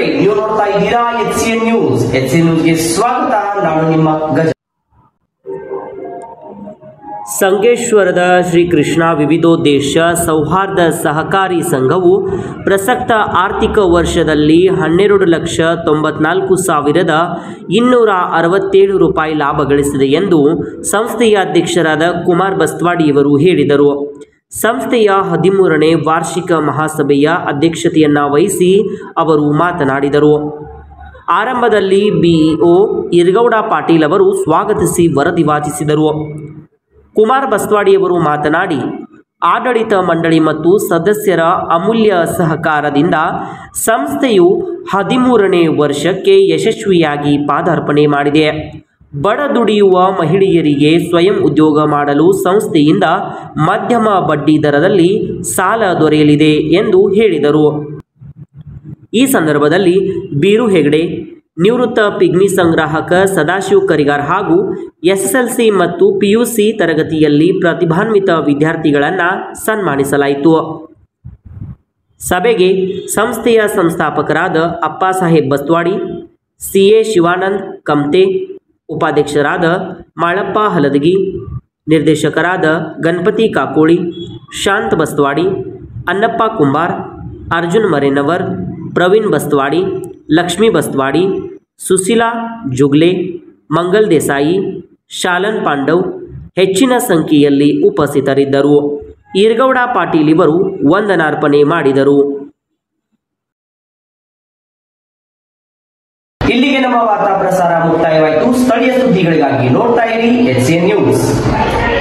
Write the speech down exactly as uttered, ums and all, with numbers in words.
ನಮಸ್ತೆ, ನೀವು ನೋಡ್ತಾ ಇದ್ದೀರಾ H C N news. H C N ನ್ಯೂಸ್ಗೆ ಸ್ವಾಗತ. ನಾನು ನಿಮ್ಮ ಗಜ. ಸಂಗೇಶ್ವರದ ಶ್ರೀ ಕೃಷ್ಣ ವಿವಿಧೋದ್ದೇಶ ಸೌಹಾರ್ದ ಸಹಕಾರಿ ಸಂಘವು ಪ್ರಸಕ್ತ ಆರ್ಥಿಕ ವರ್ಷದಲ್ಲಿ ಹನ್ನೆರಡು ಲಕ್ಷ ತೊಂಬತ್ನಾಲ್ಕು ಸಾವಿರದ ಇನ್ನೂರ ಅರವತ್ತೇಳು ರೂಪಾಯಿ ಲಾಭ ಗಳಿಸಿದೆ ಎಂದು ಸಂಸ್ಥೆಯ ಅಧ್ಯಕ್ಷರಾದ ಕುಮಾರ್ ಬಸ್ತವಾಡಿಯವರು ಹೇಳಿದರು. ಸಂಸ್ಥೆಯ ಹದಿಮೂರನೇ ವಾರ್ಷಿಕ ಮಹಾಸಭೆಯ ಅಧ್ಯಕ್ಷತೆಯನ್ನು ವಹಿಸಿ ಅವರು ಮಾತನಾಡಿದರು. ಆರಂಭದಲ್ಲಿ ಬಿಇಒ ಇರಗೌಡ ಪಾಟೀಲ್ ಅವರು ಸ್ವಾಗತಿಸಿ ವರದಿ ವಾಚಿಸಿದರು. ಕುಮಾರ್ ಬಸ್ತವಾಡಿಯವರು ಮಾತನಾಡಿ, ಆಡಳಿತ ಮಂಡಳಿ ಮತ್ತು ಸದಸ್ಯರ ಅಮೂಲ್ಯ ಸಹಕಾರದಿಂದ ಸಂಸ್ಥೆಯು ಹದಿಮೂರನೇ ವರ್ಷಕ್ಕೆ ಯಶಸ್ವಿಯಾಗಿ ಪಾದಾರ್ಪಣೆ ಮಾಡಿದೆ. ಬಡ ದುಡಿಯುವ ಮಹಿಳೆಯರಿಗೆ ಸ್ವಯಂ ಉದ್ಯೋಗ ಮಾಡಲು ಸಂಸ್ಥೆಯಿಂದ ಮಧ್ಯಮ ಬಡ್ಡಿ ದರದಲ್ಲಿ ಸಾಲ ದೊರೆಯಲಿದೆ ಎಂದು ಹೇಳಿದರು. ಈ ಸಂದರ್ಭದಲ್ಲಿ ಬೀರು ಹೆಗಡೆ, ನಿವೃತ್ತ ಪಿಗ್ಮಿ ಸಂಗ್ರಾಹಕ ಸದಾಶಿವ ಕರಿಗಾರ್ ಹಾಗೂ ಎಸ್ಎಸ್ಎಲ್ಸಿ ಮತ್ತು ಪಿಯುಸಿ ತರಗತಿಯಲ್ಲಿ ಪ್ರತಿಭಾನ್ವಿತ ವಿದ್ಯಾರ್ಥಿಗಳನ್ನು ಸನ್ಮಾನಿಸಲಾಯಿತು. ಸಭೆಗೆ ಸಂಸ್ಥೆಯ ಸಂಸ್ಥಾಪಕರಾದ ಅಪ್ಪಾಸಾಹೇಬ್ ಬಸ್ತವಾಡಿ, ಸಿಎ ಶಿವಾನಂದ್ ಕಮ್ತೆ, ಉಪಾಧ್ಯಕ್ಷರಾದ ಮಾಳಪ್ಪ ಹಲದಗಿ, ನಿರ್ದೇಶಕರಾದ ಗಣಪತಿ ಕಾಕೋಳಿ, ಶಾಂತ್ ಬಸ್ತವಾಡಿ, ಅನ್ನಪ್ಪ ಕುಂಬಾರ್, ಅರ್ಜುನ್ ಮರೇನವರ್, ಪ್ರವೀಣ್ ಬಸ್ತವಾಡಿ, ಲಕ್ಷ್ಮೀ ಬಸ್ತವಾಡಿ, ಸುಶೀಲಾ ಜುಗ್ಲೆ, ಮಂಗಲ್ ದೇಸಾಯಿ, ಶಾಲನ್ ಪಾಂಡವ್ ಹೆಚ್ಚಿನ ಸಂಖ್ಯೆಯಲ್ಲಿ ಉಪಸ್ಥಿತರಿದ್ದರು. ಇರಗೌಡ ಪಾಟೀಲ್ ಇವರು ವಂದನಾರ್ಪಣೆ ಮಾಡಿದರು. ಇಲ್ಲಿಗೆ ನಮ್ಮ ವಾರ್ತಾ ಪ್ರಸಾರ ಮುಕ್ತಾಯವಾಯಿತು. ಸ್ಥಳೀಯ ಸುದ್ದಿಗಳಿಗಾಗಿ ನೋಡ್ತಾ ಇರಿ ಎಚ್ ಸಿ ಎನ್ ನ್ಯೂಸ್.